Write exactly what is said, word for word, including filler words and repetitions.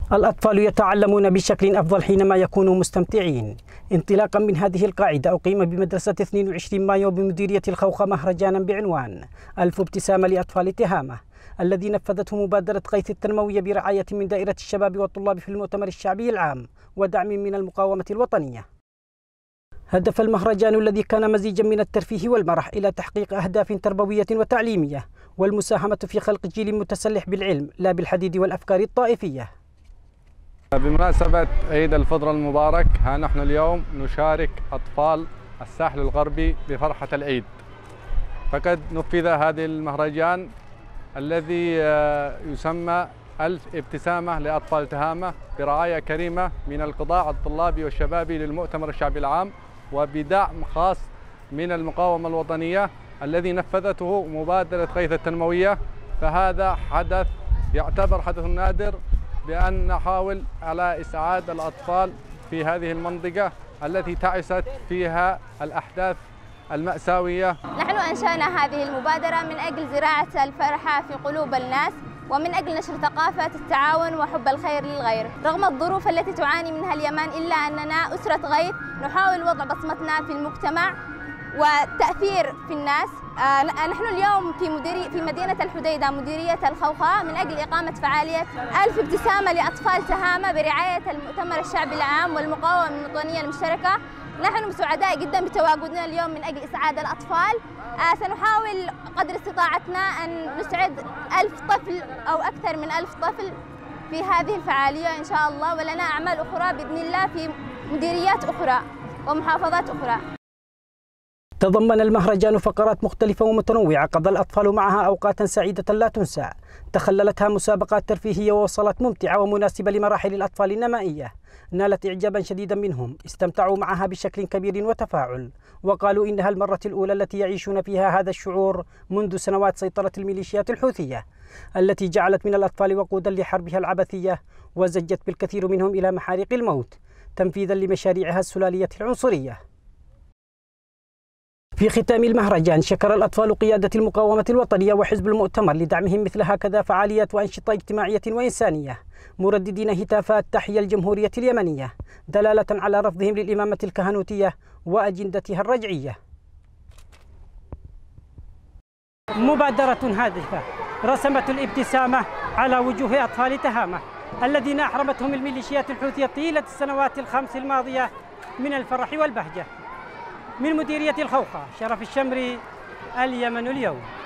الأطفال يتعلمون بشكل أفضل حينما يكونوا مستمتعين. انطلاقا من هذه القاعدة أقيم بمدرسة اثنين وعشرين مايو بمديرية الخوخة مهرجانا بعنوان ألف ابتسامة لأطفال تهامة، الذي نفذته مبادرة غيث التنموية برعاية من دائرة الشباب والطلاب في المؤتمر الشعبي العام ودعم من المقاومة الوطنية. هدف المهرجان الذي كان مزيجا من الترفيه والمرح إلى تحقيق أهداف تربوية وتعليمية والمساهمة في خلق جيل متسلح بالعلم لا بالحديد والأفكار الطائفية. بمناسبة عيد الفطر المبارك، ها نحن اليوم نشارك أطفال الساحل الغربي بفرحة العيد. فقد نفذ هذا المهرجان الذي يسمى ألف ابتسامة لأطفال تهامة برعاية كريمة من القطاع الطلابي والشبابي للمؤتمر الشعبي العام، وبدعم خاص من المقاومة الوطنية الذي نفذته مبادرة غيث التنموية. فهذا حدث يعتبر حدث نادر بأن نحاول على إسعاد الأطفال في هذه المنطقة التي تعست فيها الأحداث المأساوية. نحن أنشأنا هذه المبادرة من أجل زراعة الفرحة في قلوب الناس، ومن أجل نشر ثقافة التعاون وحب الخير للغير. رغم الظروف التي تعاني منها اليمن، إلا أننا أسرة غيث نحاول وضع بصمتنا في المجتمع والتأثير في الناس. آه نحن اليوم في مديري في مدينة الحديدة مديرية الخوخة من أجل إقامة فعالية ألف ابتسامة لأطفال تهامة برعاية المؤتمر الشعبي العام والمقاومة الوطنية المشتركة. نحن سعداء جدا بتواجدنا اليوم من أجل إسعاد الأطفال. آه سنحاول قدر استطاعتنا أن نسعد ألف طفل أو أكثر من ألف طفل في هذه الفعالية إن شاء الله، ولنا أعمال أخرى بإذن الله في مديريات أخرى ومحافظات أخرى. تضمن المهرجان فقرات مختلفة ومتنوعة قضى الأطفال معها أوقاتا سعيدة لا تنسى، تخللتها مسابقات ترفيهية ووصلات ممتعة ومناسبة لمراحل الأطفال النمائية، نالت إعجابا شديدا منهم، استمتعوا معها بشكل كبير وتفاعل، وقالوا إنها المرة الأولى التي يعيشون فيها هذا الشعور منذ سنوات سيطرة الميليشيات الحوثية التي جعلت من الأطفال وقودا لحربها العبثية وزجت بالكثير منهم إلى محارق الموت تنفيذا لمشاريعها السلالية العنصرية. في ختام المهرجان شكر الأطفال قيادة المقاومة الوطنية وحزب المؤتمر لدعمهم مثل هكذا فعاليات وأنشطة اجتماعية وإنسانية، مرددين هتافات تحية الجمهورية اليمنية دلالة على رفضهم للإمامة الكهنوتية وأجندتها الرجعية. مبادرة هادفة رسمت الابتسامة على وجوه أطفال تهامة الذين أحرمتهم الميليشيات الحوثية طيلة السنوات الخمس الماضية من الفرح والبهجة. من مديرية الخوخة، شرف الشمري، اليمن اليوم.